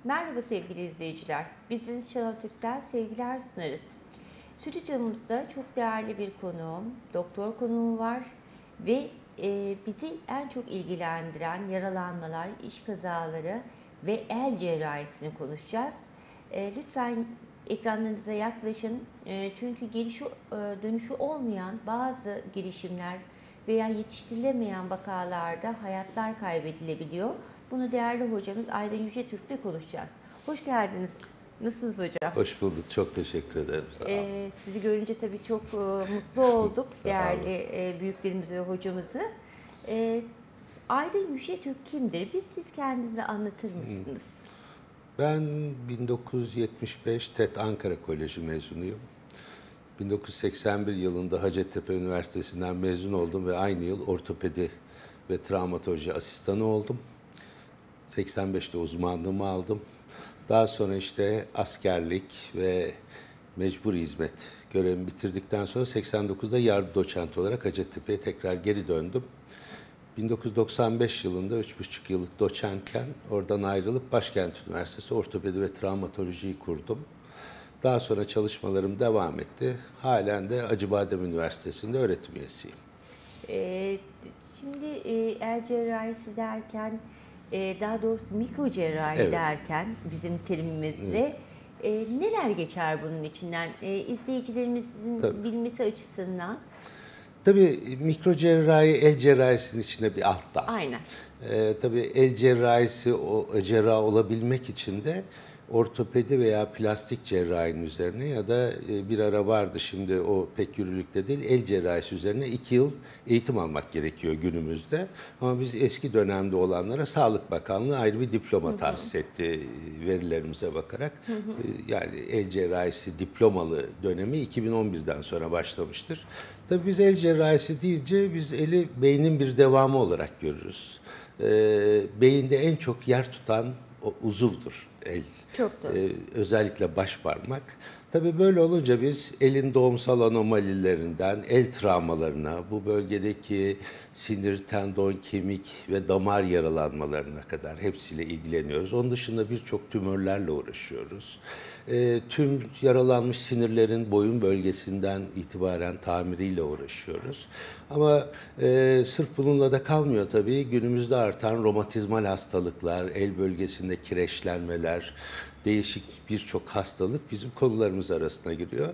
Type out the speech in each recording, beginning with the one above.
Merhaba sevgili izleyiciler. Biz Şenol Türk'ten sevgiler sunarız. Stüdyomuzda çok değerli bir konuğum, doktor konuğum var ve bizi en çok ilgilendiren yaralanmalar, iş kazaları ve el cerrahisini konuşacağız. Lütfen ekranlarınıza yaklaşın çünkü dönüşü olmayan bazı girişimler veya yetiştirilemeyen vakalarda hayatlar kaybedilebiliyor. Bunu değerli hocamız Aydın Yüce Türk'le konuşacağız. Hoş geldiniz. Nasılsınız hocam? Hoş bulduk. Çok teşekkür ederim. Sağ olun. Sizi görünce tabii çok mutlu olduk. Sağ Değerli büyüklerimizi ve hocamızı. Aydın Yüce Türk kimdir? Siz kendinizi anlatır mısınız? Ben 1975 TED Ankara Koleji mezunuyum. 1981 yılında Hacettepe Üniversitesi'nden mezun oldum ve aynı yıl ortopedi ve travmatoloji asistanı oldum. 85'te uzmanlığımı aldım. Daha sonra işte askerlik ve mecbur hizmet görevimi bitirdikten sonra 89'da yardım doçent olarak Hacettepe'ye tekrar geri döndüm. 1995 yılında 3,5 yıllık doçentken oradan ayrılıp Başkent Üniversitesi Ortopedi ve Travmatolojiyi kurdum. Daha sonra çalışmalarım devam etti. Halen de Acıbadem Üniversitesi'nde öğretim üyesiyim. Şimdi el cerrahisi derken, daha doğrusu mikro cerrahi Evet. derken bizim terimimizle neler geçer bunun içinden? İzleyicilerimizin Tabii. bilmesi açısından. Tabii mikro cerrahi el cerrahisinin içinde bir alt dal. Aynen. Tabii el cerrahisi cerrah olabilmek için de ortopedi veya plastik cerrahinin üzerine ya da bir ara vardı, şimdi o pek yürürlükte değil, el cerrahisi üzerine 2 yıl eğitim almak gerekiyor günümüzde. Ama biz eski dönemde olanlara Sağlık Bakanlığı ayrı bir diploma tahsis etti verilerimize bakarak. Yani el cerrahisi diplomalı dönemi 2011'den sonra başlamıştır. Tabii biz el cerrahisi deyince biz eli beynin bir devamı olarak görürüz. Beyinde en çok yer tutan o uzuvdur el. Çok doğru. Özellikle baş parmak. Tabii böyle olunca biz elin doğumsal anomalilerinden el travmalarına, bu bölgedeki sinir, tendon, kemik ve damar yaralanmalarına kadar hepsiyle ilgileniyoruz. Onun dışında birçok tümörlerle uğraşıyoruz. Tüm yaralanmış sinirlerin boyun bölgesinden itibaren tamiriyle uğraşıyoruz. Ama sırf bununla da kalmıyor tabii. Günümüzde artan romatizmal hastalıklar, el bölgesinde kireçlenmeler, değişik birçok hastalık bizim konularımız arasına giriyor.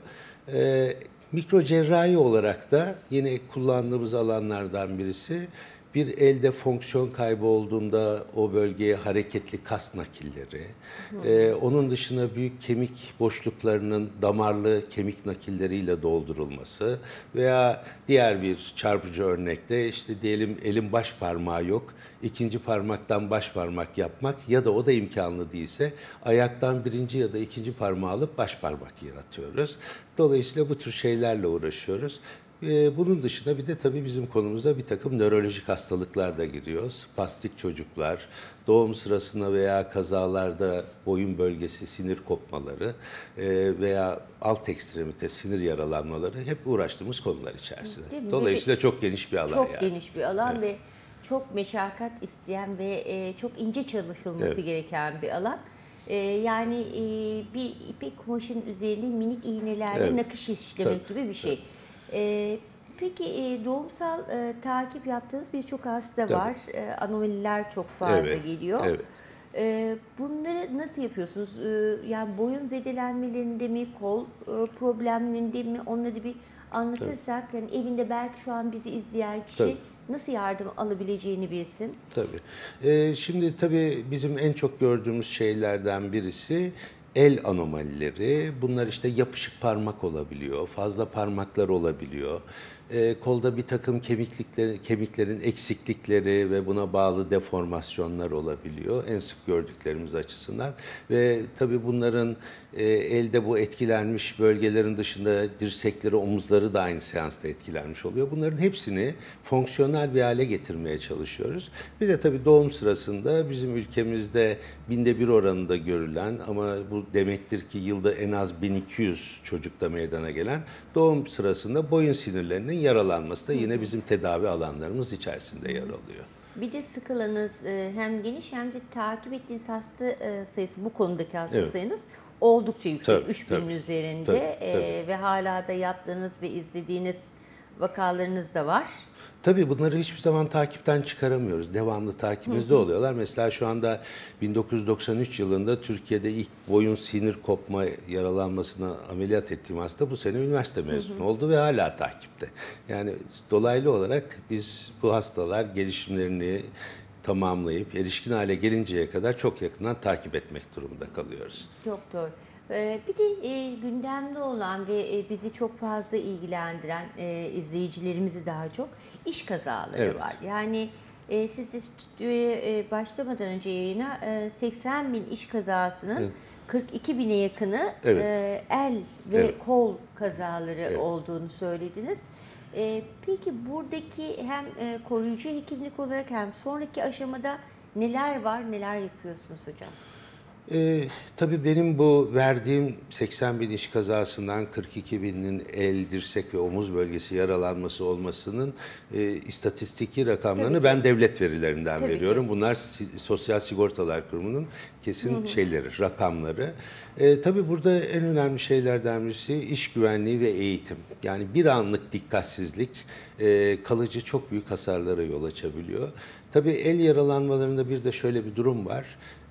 Mikro cerrahi olarak da yine kullandığımız alanlardan birisi, bir elde fonksiyon kaybı olduğunda o bölgeye hareketli kas nakilleri, onun dışında büyük kemik boşluklarının damarlı kemik nakilleriyle doldurulması veya diğer bir çarpıcı örnekte işte diyelim elin baş parmağı yok, ikinci parmaktan baş parmak yapmak ya da o da imkanlı değilse ayaktan birinci ya da ikinci parmağı alıp baş parmak yaratıyoruz. Dolayısıyla bu tür şeylerle uğraşıyoruz. Bunun dışında bir de tabii bizim konumuza bir takım nörolojik hastalıklar da giriyor. Spastik çocuklar, doğum sırasında veya kazalarda boyun bölgesi sinir kopmaları veya alt ekstremite sinir yaralanmaları hep uğraştığımız konular içerisinde. Değil mi? Dolayısıyla çok geniş bir alan Çok yani. geniş bir alan ve çok meşakkat isteyen ve çok ince çalışılması gereken bir alan. Yani bir ipek kumaşın üzerine minik iğnelerle nakış işlemek gibi bir şey. Peki doğumsal takip yaptığınız birçok hasta var. Anomaliler çok fazla geliyor. Evet. Bunları nasıl yapıyorsunuz? Yani boyun zedelenmelerinde mi, kol problemlerinde mi? Onları bir anlatırsak, yani evinde belki şu an bizi izleyen kişi nasıl yardım alabileceğini bilsin. Tabii. Şimdi tabii bizim en çok gördüğümüz şeylerden birisi el anomalileri. Bunlar işte yapışık parmak olabiliyor, fazla parmaklar olabiliyor. Kolda bir takım kemiklerin eksiklikleri ve buna bağlı deformasyonlar olabiliyor en sık gördüklerimiz açısından. Ve tabii bunların elde bu etkilenmiş bölgelerin dışında dirsekleri, omuzları da aynı seansta etkilenmiş oluyor. Bunların hepsini fonksiyonel bir hale getirmeye çalışıyoruz. Bir de tabii doğum sırasında bizim ülkemizde 1/1000 oranında görülen ama bu demektir ki yılda en az 1200 çocukta meydana gelen doğum sırasında boyun sinirlerinin yaralanması da yine bizim tedavi alanlarımız içerisinde yer alıyor. Bir de skalanız hem geniş hem de takip ettiğiniz hasta sayısı, bu konudaki hasta Evet. sayınız oldukça yüksek. Tabii, 3000'in tabii. üzerinde Tabii. ve hala da yaptığınız ve izlediğiniz vakalarınız da var. Tabii bunları hiçbir zaman takipten çıkaramıyoruz. Devamlı takibimizde oluyorlar. Mesela şu anda 1993 yılında Türkiye'de ilk boyun sinir kopma yaralanmasına ameliyat ettiğim hasta bu sene üniversite mezunu oldu ve hala takipte. Yani dolaylı olarak biz bu hastalar gelişimlerini tamamlayıp erişkin hale gelinceye kadar çok yakından takip etmek durumunda kalıyoruz. Çok doğru. Bir de gündemde olan ve bizi çok fazla ilgilendiren, izleyicilerimizi daha çok, iş kazaları Evet. var. Yani siz de stüdyoya başlamadan önce yayına 80 bin iş kazasının Evet. 42 bine yakını Evet. el ve Evet. kol kazaları Evet. olduğunu söylediniz. Peki buradaki hem koruyucu hekimlik olarak hem sonraki aşamada neler var, neler yapıyorsunuz hocam? Tabii benim bu verdiğim 80 bin iş kazasından 42 binin el, dirsek ve omuz bölgesi yaralanması olmasının istatistiki rakamlarını Tabii ben devlet verilerinden Tabii veriyorum. ki. Bunlar Sosyal Sigortalar Kurumu'nun kesin şeyleri, rakamları. Tabii burada en önemli şeylerden birisi iş güvenliği ve eğitim. Yani bir anlık dikkatsizlik kalıcı çok büyük hasarlara yol açabiliyor. Tabii el yaralanmalarında bir de şöyle bir durum var.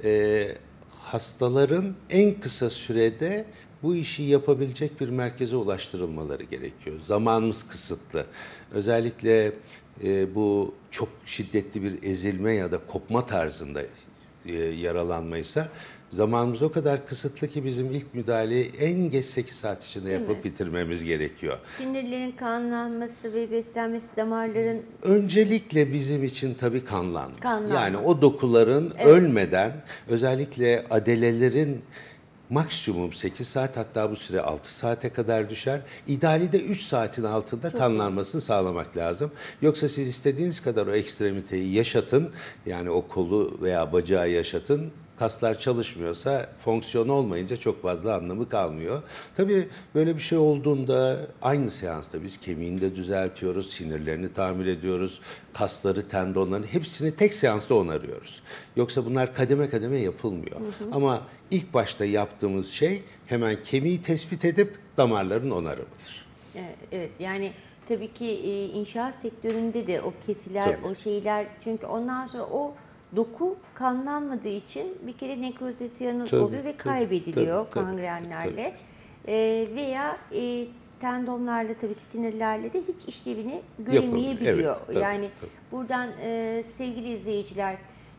Hastaların en kısa sürede bu işi yapabilecek bir merkeze ulaştırılmaları gerekiyor. Zamanımız kısıtlı. Özellikle bu çok şiddetli bir ezilme ya da kopma tarzında yaralanmaysa zamanımız o kadar kısıtlı ki bizim ilk müdahaleyi en geç 8 saat içinde Değil yapıp mi? bitirmemiz gerekiyor. Sinirlerin kanlanması ve beslenmesi, damarların Öncelikle bizim için tabii kanlanma. Kanlanma. Yani o dokuların ölmeden, özellikle adelelerin maksimum 8 saat, hatta bu süre 6 saate kadar düşer. İdeali de 3 saatin altında kanlanmasını sağlamak lazım. Yoksa siz istediğiniz kadar o ekstremiteyi yaşatın, yani o kolu veya bacağı yaşatın. Kaslar çalışmıyorsa, fonksiyon olmayınca çok fazla anlamı kalmıyor. Tabii böyle bir şey olduğunda aynı seansta biz kemiğini de düzeltiyoruz, sinirlerini tamir ediyoruz, kasları, tendonları hepsini tek seansta onarıyoruz. Yoksa bunlar kademe kademe yapılmıyor. Ama ilk başta yaptığımız şey hemen kemiği tespit edip damarların onarımıdır. evet, yani tabii ki inşaat sektöründe de o kesiler, Tabii. o şeyler, çünkü ondan sonra o doku kanlanmadığı için bir kere nekrozesi Tabii, oluyor ve tabii, kaybediliyor tabii, tabii, kangrenlerle. Veya tendonlarla, tabii ki sinirlerle de hiç işlevini göremeyebiliyor. Evet, tabii, Yani tabii. buradan sevgili izleyiciler,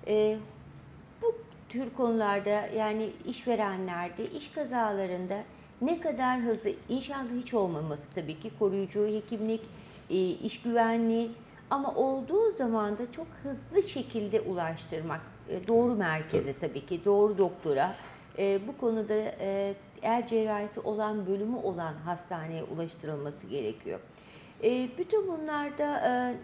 bu tür konularda, yani işverenlerde, iş kazalarında ne kadar hızlı, inşallah hiç olmaması, tabii ki koruyucu hekimlik, iş güvenliği, ama olduğu zaman da çok hızlı şekilde ulaştırmak, doğru merkeze, tabii ki doğru doktora, bu konuda el cerrahisi olan, bölümü olan hastaneye ulaştırılması gerekiyor. Bütün bunlarda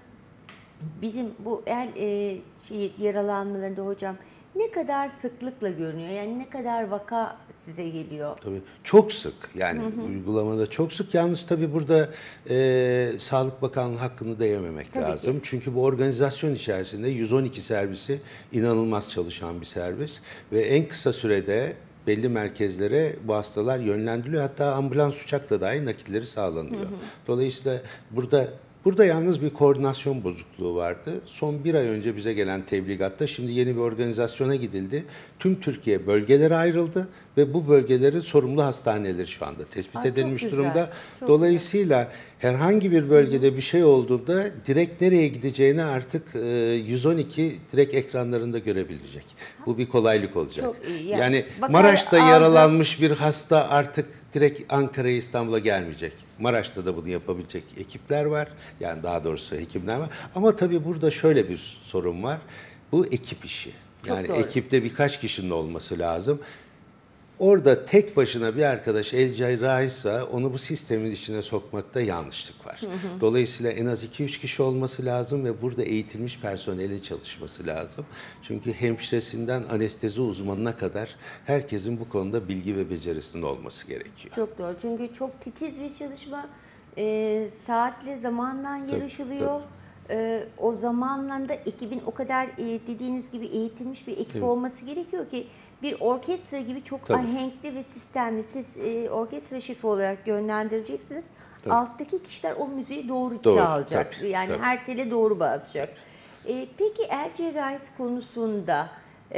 bizim bu el yaralanmalarında hocam ne kadar sıklıkla görünüyor? Yani ne kadar vaka size geliyor? Tabii çok sık, yani uygulamada çok sık. Yalnız tabii burada Sağlık Bakanlığı hakkını da yememek Tabii lazım. ki. Çünkü bu organizasyon içerisinde 112 servisi inanılmaz çalışan bir servis ve en kısa sürede belli merkezlere bu hastalar yönlendiriliyor. Hatta ambulans uçakla dahi nakilleri sağlanıyor. Dolayısıyla burada yalnız bir koordinasyon bozukluğu vardı. Son bir ay önce bize gelen tebligatta şimdi yeni bir organizasyona gidildi. Tüm Türkiye bölgelere ayrıldı ve bu bölgelerin sorumlu hastaneleri şu anda tespit Aa, çok edilmiş güzel, durumda. çok Dolayısıyla herhangi bir bölgede bir şey olduğunda direkt nereye gideceğini artık 112 direkt ekranlarında görebilecek. Bu bir kolaylık olacak. Çok iyi. Yani Vaka Maraş'ta aldı. yaralanmış bir hasta artık direkt Ankara'ya, İstanbul'a gelmeyecek. Maraş'ta da bunu yapabilecek ekipler var. Yani daha doğrusu hekimler var. Ama tabii burada şöyle bir sorun var. Bu ekip işi. Yani doğru. ekipte birkaç kişinin olması lazım. Orada tek başına bir arkadaş el cerrahıysa onu bu sistemin içine sokmakta yanlışlık var. Dolayısıyla en az 2-3 kişi olması lazım ve burada eğitilmiş personelin çalışması lazım. Çünkü hemşiresinden anestezi uzmanına kadar herkesin bu konuda bilgi ve becerisinin olması gerekiyor. Çok doğru. Çünkü çok titiz bir çalışma, saatle, zamandan yarışılıyor. O zamanla da ekibin o kadar dediğiniz gibi eğitilmiş bir ekip olması gerekiyor ki bir orkestra gibi çok Tabii. ahenkli ve sistemli. Siz orkestra şefi olarak yönlendireceksiniz. Tabii. Alttaki kişiler o müziği doğru Doğru, çalacak. tabii, Yani tabii. her tele doğru basacak. Peki el cerrahisi konusunda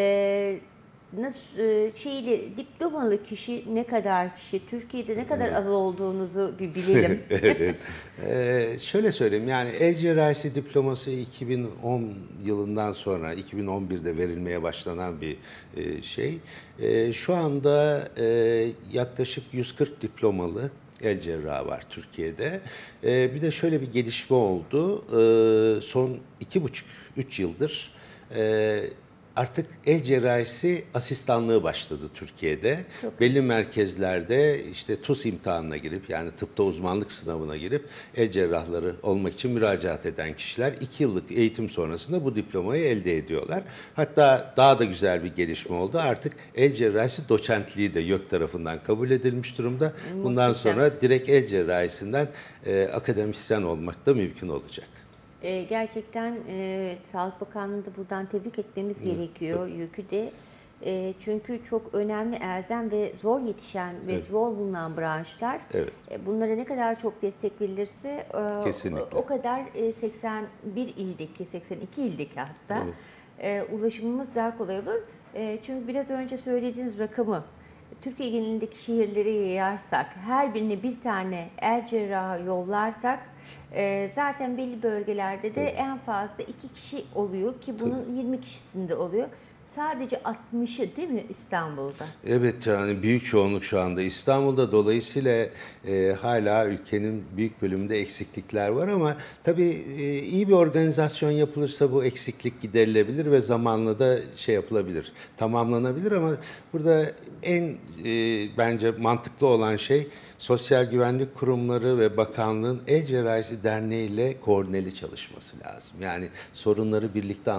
nasıl diplomalı kişi ne kadar kişi, Türkiye'de ne kadar az olduğunuzu bir bilelim. Evet. Şöyle söyleyeyim, yani el cerrahisi diploması 2010 yılından sonra 2011'de verilmeye başlanan bir şey. Şu anda yaklaşık 140 diplomalı el cerrahı var Türkiye'de. Bir de şöyle bir gelişme oldu. Son 2,5-3 yıldır artık el cerrahisi asistanlığı başladı Türkiye'de. Belli merkezlerde işte TUS imtihanına girip, yani tıpta uzmanlık sınavına girip el cerrahları olmak için müracaat eden kişiler 2 yıllık eğitim sonrasında bu diplomayı elde ediyorlar. Hatta daha da güzel bir gelişme oldu. Artık el cerrahisi doçentliği de YÖK tarafından kabul edilmiş durumda. Bundan Muhteşem. sonra direkt el cerrahisinden akademisyen olmak da mümkün olacak. Gerçekten Sağlık Bakanlığı'nı da buradan tebrik etmemiz gerekiyor. YÖK'ü de. Çünkü çok önemli, elzem ve zor yetişen ve zor bulunan branşlar. Evet. Bunlara ne kadar çok destek verilirse Kesinlikle. o kadar 81 ildeki, 82 ildeki hatta ulaşımımız daha kolay olur. Çünkü biraz önce söylediğiniz rakamı Türkiye genelindeki şehirlere yayarsak, her birine bir tane el cerrahı yollarsak zaten belli bölgelerde de en fazla 2 kişi oluyor ki bunun 20 kişisinde oluyor. Sadece 60'ı değil mi İstanbul'da? Evet, yani büyük çoğunluk şu anda İstanbul'da, dolayısıyla hala ülkenin büyük bölümünde eksiklikler var ama tabii iyi bir organizasyon yapılırsa bu eksiklik giderilebilir ve zamanla da şey yapılabilir, tamamlanabilir ama burada en bence mantıklı olan şey Sosyal Güvenlik Kurumları ve Bakanlığın El Cerrahisi Derneği ile koordineli çalışması lazım. Yani sorunları birlikte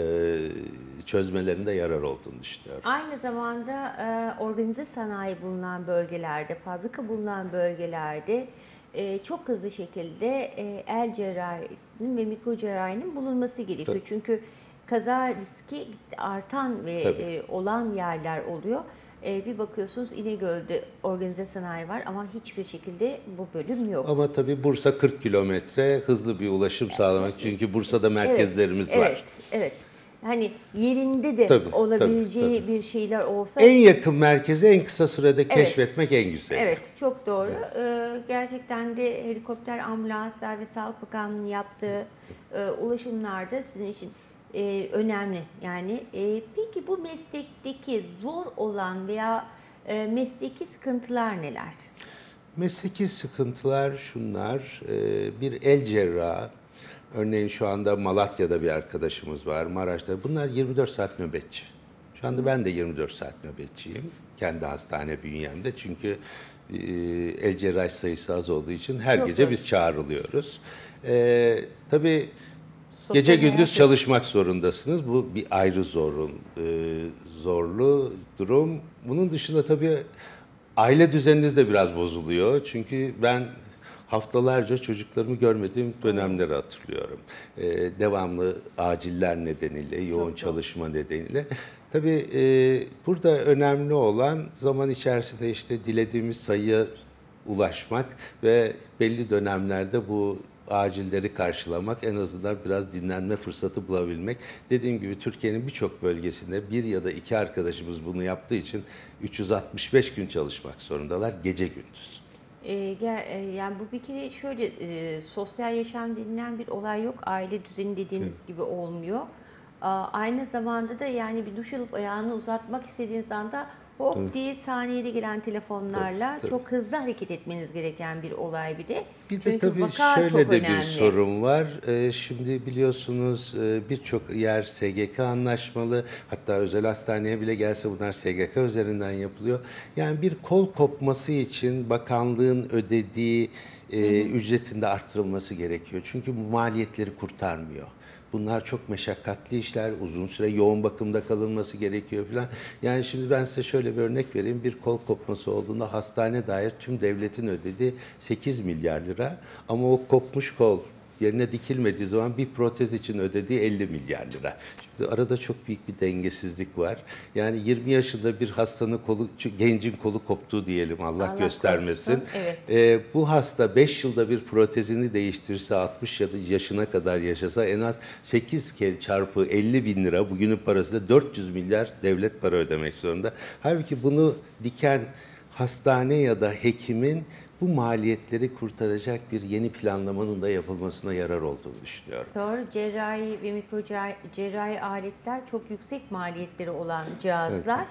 çözmelerinde yarar olduğunu düşünüyorum. Aynı zamanda organize sanayi bulunan bölgelerde, fabrika bulunan bölgelerde çok hızlı şekilde el cerrahisinin ve mikro cerrahinin bulunması gerekiyor. Tabii. Çünkü kaza riski artan ve olan yerler oluyor. Bir bakıyorsunuz İnegöl'de organize sanayi var ama hiçbir şekilde bu bölüm yok. Ama tabii Bursa 40 kilometre, hızlı bir ulaşım sağlamak, çünkü Bursa'da merkezlerimiz var. Evet, evet. Hani yerinde de Tabii, olabileceği tabii. bir şeyler olsa. En yakın merkezi en kısa sürede keşfetmek en güzeli. Evet, çok doğru. Gerçekten de helikopter, ambulanslar ve Sağlık Bakanlığı'nın yaptığı ulaşımlar da sizin için önemli. Yani peki bu meslekteki zor olan veya mesleki sıkıntılar neler? Mesleki sıkıntılar şunlar: bir el cerrahı, örneğin şu anda Malatya'da bir arkadaşımız var, Maraş'ta. Bunlar 24 saat nöbetçi. Şu anda ben de 24 saat nöbetçiyim. Kendi hastane bünyemde. Çünkü el cerrahi sayısı az olduğu için her Çok gece doğru. biz çağrılıyoruz. Tabii Sosyal gece gündüz hayat- çalışmak zorundasınız. Bu bir ayrı zorlu durum. Bunun dışında tabii aile düzeniniz de biraz bozuluyor. Çünkü ben haftalarca çocuklarımı görmediğim dönemleri hatırlıyorum. Devamlı aciller nedeniyle, yoğun çalışma nedeniyle. Tabii burada önemli olan zaman içerisinde işte dilediğimiz sayıya ulaşmak ve belli dönemlerde bu acilleri karşılamak, en azından biraz dinlenme fırsatı bulabilmek. Dediğim gibi Türkiye'nin birçok bölgesinde bir ya da iki arkadaşımız bunu yaptığı için 365 gün çalışmak zorundalar, gece gündüz. Yani bu bir kere şöyle sosyal yaşam denilen bir olay yok. Aile düzeni dediğiniz gibi olmuyor. Aynı zamanda da yani bir duş alıp ayağını uzatmak istediğiniz anda hop diye saniyede gelen telefonlarla Tabii. çok hızlı hareket etmeniz gereken bir olay bir de. Bir de Çünkü tabii vaka şöyle çok de bir önemli. sorun var. Şimdi biliyorsunuz birçok yer SGK anlaşmalı. Hatta özel hastaneye bile gelse bunlar SGK üzerinden yapılıyor. Yani bir kol kopması için bakanlığın ödediği ücretin de arttırılması gerekiyor. Çünkü bu maliyetleri kurtarmıyor. Bunlar çok meşakkatli işler, uzun süre yoğun bakımda kalınması gerekiyor falan. Yani şimdi ben size şöyle bir örnek vereyim. Bir kol kopması olduğunda hastane dair tüm devletin ödediği 8 milyar lira. Ama o kopmuş kol yerine dikilmediği zaman bir protez için ödediği 50 milyar lira. Şimdi arada çok büyük bir dengesizlik var. Yani 20 yaşında bir hastanın kolu, gencin kolu koptu diyelim, Allah göstermesin. korusun, evet. Bu hasta 5 yılda bir protezini değiştirse, 60 yaşına kadar yaşasa en az 8 kere çarpı 50 bin lira, bugünün parasıyla 400 milyar devlet para ödemek zorunda. Halbuki bunu diken hastane ya da hekimin bu maliyetleri kurtaracak bir yeni planlamanın da yapılmasına yarar olduğunu düşünüyorum. Doğru, cerrahi ve cerrahi aletler çok yüksek maliyetleri olan cihazlar.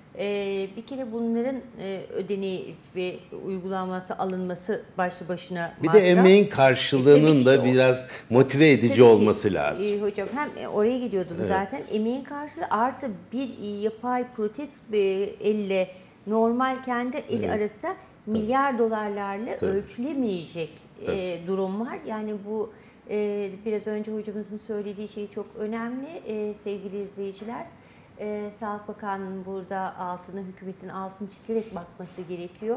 Bir kere bunların ödeneği ve uygulanması, alınması başlı başına Bir de masraf. emeğin Tabii karşılığının ki da o. biraz motive edici Tabii ki, olması lazım. Hocam hem oraya geliyordum zaten. Emeğin karşılığı artı bir yapay protez elle normal kendi eli arasında milyar dolarlarla ölçülemeyecek durum var. Yani bu biraz önce hocamızın söylediği şey çok önemli sevgili izleyiciler. Sağlık Bakanlığı'nın burada hükümetin altını çizerek bakması gerekiyor.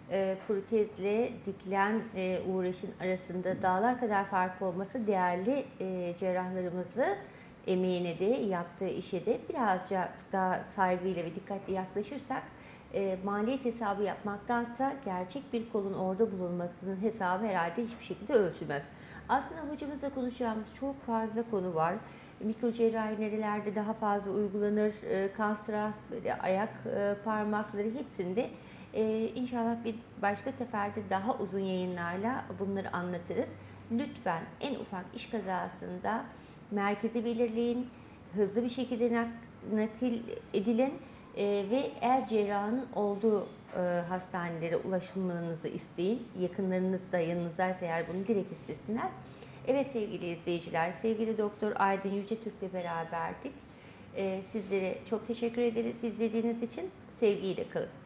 Protezle dikilen uğraşın arasında dağlar kadar fark olması değerli cerrahlarımızı emeğine de yaptığı işe de birazcık daha saygıyla ve dikkatli yaklaşırsak maliyet hesabı yapmaktansa gerçek bir kolun orada bulunmasının hesabı herhalde hiçbir şekilde ölçülmez. Aslında hocamızla konuşacağımız çok fazla konu var. Mikrocerrahi nerelerde daha fazla uygulanır, kastras, ayak parmakları hepsinde inşallah bir başka seferde daha uzun yayınlarla bunları anlatırız. Lütfen en ufak iş kazasında merkezi belirleyin, hızlı bir şekilde nakil edilin ve el cerrahının olduğu hastanelere ulaşılmanızı isteyin. Yakınlarınız da yanınızdaysa eğer bunu direkt istesinler. Evet sevgili izleyiciler, sevgili Doktor Aydın Yücetürk'le beraberdik. Sizlere çok teşekkür ederiz izlediğiniz için. Sevgiyle kalın.